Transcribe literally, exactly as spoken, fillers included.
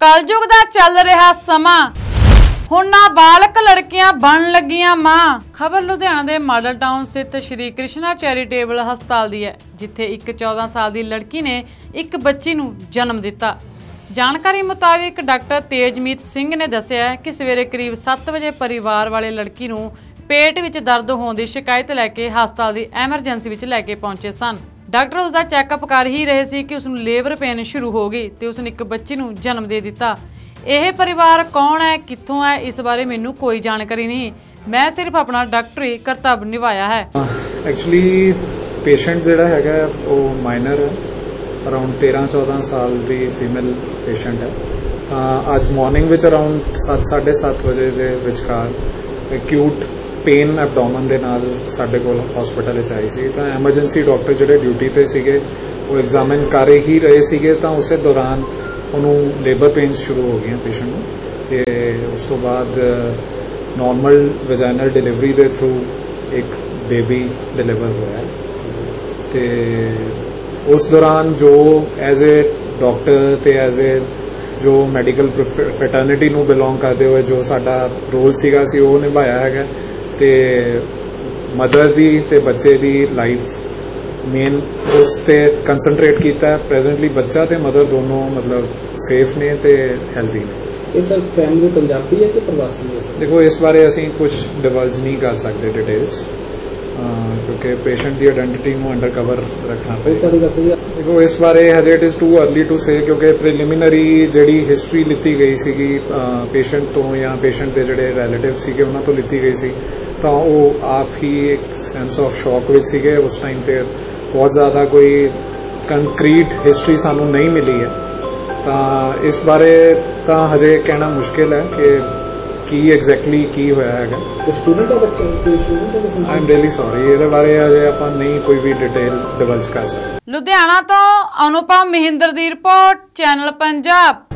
कलयुग दा चल रहा समा हुण नाबालग लड़कियां बन लगियां मां। खबर लुधियाना दे मॉडल टाउन स्थित श्री कृष्णा चैरिटेबल हस्पताल दी है, जिथे एक चौदह साल की लड़की ने एक बच्ची नूं जन्म दिता। जानकारी मुताबिक डॉक्टर तेजमीत सिंह ने दस्सिया कि सवेरे करीब सत्त बजे परिवार वाले लड़की नूं पेट विच दर्द होने की शिकायत लैके हस्पताल की एमरजेंसी विच लैके पहुंचे सन। डॉक्टर उसका चैकअप कर ही रहे सी कि उसनूं लेबर पेन शुरू हो गई तो उसने एक बच्ची नूं जन्म दे दिता। यह परिवार कौन है, कित्थों है, इस बारे मैनूं कोई जानकारी नहीं। मैं सिर्फ अपना डॉक्टरी कर्तव्य निभाया है। एक्चुअली पेशेंट जिहड़ा हैगा वो माइनर है, अराउंड तेरह चौदह साल की फीमेल पेशेंट है। अज मॉर्निंग विच अराउंड सत्त साढ़े सत्त बजे के विचकार एक्यूट पेन एबडोमन के नाल साडे कोल हॉस्पिटल च आई सी। तो एमरजेंसी डॉक्टर जिहड़े ड्यूटी ते सीगे वो एग्जामिन कर ही रहे सीगे, तो उस दौरान उन्होंने लेबर पेन्स शुरू हो गई पेशेंट नूं ते उस तो बाद नॉर्मल वजाइनल डिलीवरी के थ्रू एक बेबी डिलीवर होया है। ते उस दौरान जो एज ए डॉक्टर ते एज ए जो मैडिकल फ्रैटर्निटी नूं बिलोंग करते हुए जो साडा रोल सीगा सी वो निभाया है। ते मदर दी ते बच्चे दी लाइफ मेन उस ते कंसनट्रेट किया है। प्रेजेंटली बच्चा ते मदर दोनों मतलब सेफ ने ते हेल्दी ने। ये सर फैमिली पंजाबी है कि प्रवासी है? देखो इस बारे असीं कुछ डिवल्ज नहीं कर सकते डिटेल्स, क्योंकि पेशेंट की आइडेंटिटी नूं अंडर कवर रखना पेगा। देखो इस बारे हजे it is too early to say, क्योंकि प्रिलिमिनरी जिहड़ी हिस्टरी लिती गई सीगी पेशेंट तो या पेशेंट के जिहड़े रिलेटिव सीगे उन्हां तो लिती गई सी, तो वो आप ही एक सेंस ऑफ शॉक विच सीगे। उस टाइम ते बहुत ज़्यादा कोई कंक्रीट हिस्टरी सानू नहीं मिली है, तो इस बारे तो हजे कहना मुश्किल है कि की एग्जैक्टली की होया है। आई एम रियली सॉरी, ये बारे अजे आपां नहीं कोई भी डिटेल डिवल्ज कर सकते। लुधियाना तो अनुपम महिंद्र दी रिपोर्ट, चैनल पंजाब।